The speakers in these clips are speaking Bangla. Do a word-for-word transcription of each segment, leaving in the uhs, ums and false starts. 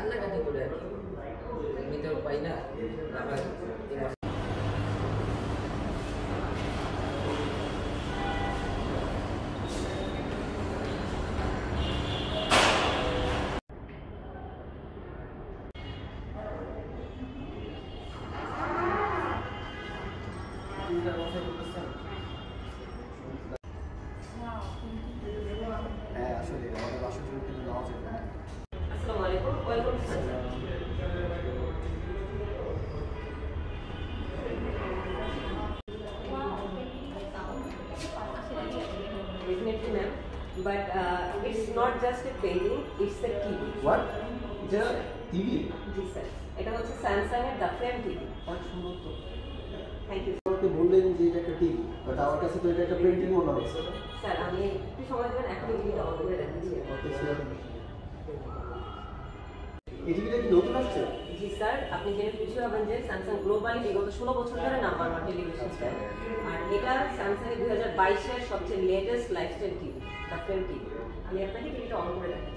কান্নাকাটি করে আর কি, এমনিতেও পাই না আবার হ্যাঁ আসলে আমাদের বাসার জন্য কিন্তু নেওয়া যাবে না। আসসালামু আলাইকুম, welcome to Definitely, ma'am. But uh, it's not just a painting; it's a T V. What? এটা টিভি? জি স্যার, এটা হচ্ছে স্যামসাং এর দ্য ফ্রেম টিভি। অনেক সুন্দর তো। Thank you. আমাকে বললেন যে এটা একটা টিভি, বাট আমার কাছে তো এটা একটা প্রিন্টিং মনে হচ্ছে। স্যার আমি একটু সময় দেবেন, এখন টিভিটা অন করে দেখাচ্ছি। Okay sir. এই টিভিটা কি নতুন আসছে? জি স্যার, আপনি জেনে খুশি হবেন যে স্যামসাং গ্লোবালি বিগত ষোলো বছর ধরে নাম্বার ওয়ান টেলিভিশন স্যার, আর এটা স্যামসাং এর দুই হাজার বাইশের সবচেয়ে latest lifestyle TV, the frame TV. আমি আপনাকে টিভিটা অন করে দেখাচ্ছি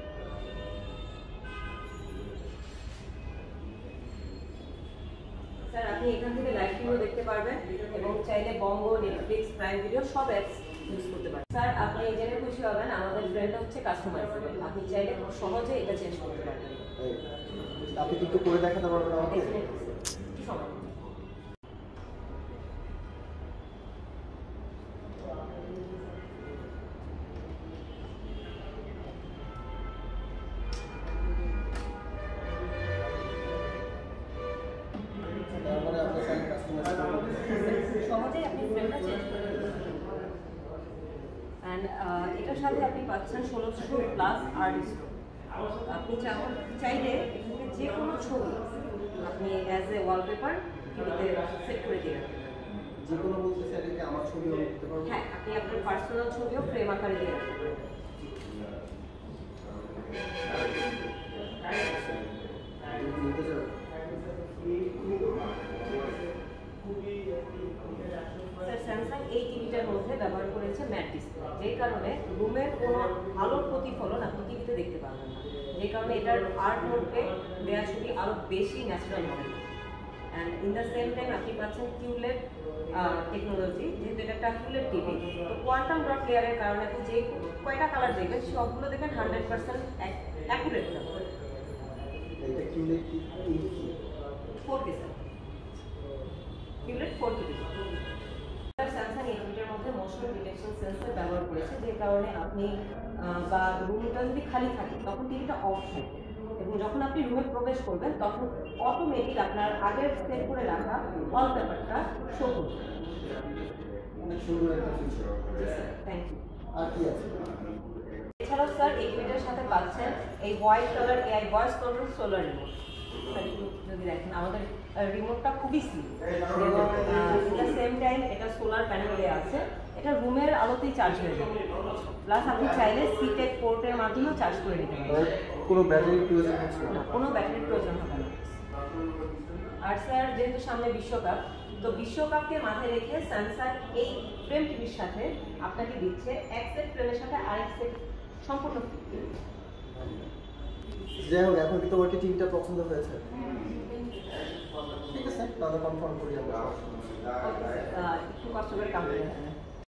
স্যার। স্যার আপনি এখান থেকে লাইভ টিভিও দেখতে পারবেন এবং চাইলে বঙ্গ, নেটফ্লিক্স, প্রাইম ভিডিও সব অ্যাপস ইউজ করতে পারেন। স্যার আপনি জেনে খুশি হবেন আমাদের ফ্রেমটা হচ্ছে কাস্টমাইজেবল, আপনি চাইলে খুব সহজে এটা চেঞ্জ করতে পারবেন। আপনি কি একটু করে দেখাতে পারবেন আমাকে? কি সময়? তারপরে আপনার সাথে কাস্টমার সহজেই আপনি ফ্রেমটা চেঞ্জ করতে পারবেন। অ্যান্ড এটার সাথে আপনি পাচ্ছেন ষোলোশো প্লাস আর্টিস্ট। আপনি চাইলে এখানে যে কোনো ছবি আপনি অ্যাজ এ ওয়ালপেপার টিভিতে সেট করে দিয়ে রাখবেন। যে কোনো বলতে চাইলে কি আমার ছবিও দিতে পারবেন? হ্যাঁ, আপনি আপনার পার্সোনাল ছবিও ফ্রেম আকারে দিয়ে রাখতে পারবেন। স্যার স্যামসাং এই টিভিটার মধ্যে ব্যবহার করেছে ম্যাট ডিসপ্লে, যেই কারণে রুমের কোনো আলোর প্রতিফলন আপনি টিভিতে দেখতে পারবেন না, যে কারণে এটার আর্ট মোডে দেওয়া ছবি আরও বেশি ন্যাচারাল হবে। And in the same time আপনি পাচ্ছেন কিউলেড টেকনোলজি, যেহেতু এটা একটা কিউলেড টিভি, তো কোয়ান্টাম ডট লেয়ারের কারণে আপনি যে কয়টা কালার দেখবেন সবগুলো দেখবেন হান্ড্রেড পার্সেন্ট অ্যাকুরেট থাকবে। এটা কিউলেড কি? Four K sir, QLED four K. Samsung এই টিভিটার মধ্যে মোশন ডিটেকশন সেন্সর ব্যবহার করেছে, যে কারণে আপনি বা রুমটা যদি খালি থাকে তখন টিভিটা অফ থাকবে এবং যখন আপনি রুমে প্রবেশ করবেন তখন অটোমেটিক আপনার আগের সেট করে রাখা ওয়ালপেপারটা শো করবে। অনেক সুন্দর একটা ফিচার। জি স্যার, থ্যাংক ইউ। আর কি আছে? এছাড়াও স্যার এই টিভিটার সাথে পাচ্ছেন এই white colour AI voice control solar remote. যদি দেখেন আমাদের রিমোটটা খুবই স্লিম এবং এট সেম টাইম এটা সোলার প্যানেলে আছে, এটা রুমের আলোতেই চার্জ হয়ে যাবে। প্লাস আপনি চাইলে সিটেক পোর্টের মাধ্যমেও চার্জ করে নিতে পারবেন। কোনো ব্যাটারির প্রয়োজন হচ্ছে না, কোনো ব্যাটারির প্রয়োজন হবে না। আর স্যার যেহেতু সামনে বিশ্বকাপ, তো বিশ্বকাপকে মাথায় রেখে স্যামসাং এই ফ্রেম টিভির সাথে আপনাকে দিচ্ছে এক সেট ফ্রেমের সাথে আরেক সেট সম্পূর্ণ ফ্রি। যাই হোক, এখন কি তোমার কি টিভিটা পছন্দ হয়েছে? ঠিক আছে, তাহলে কনফার্ম করি আমরা। একটু কষ্ট করে কাম করে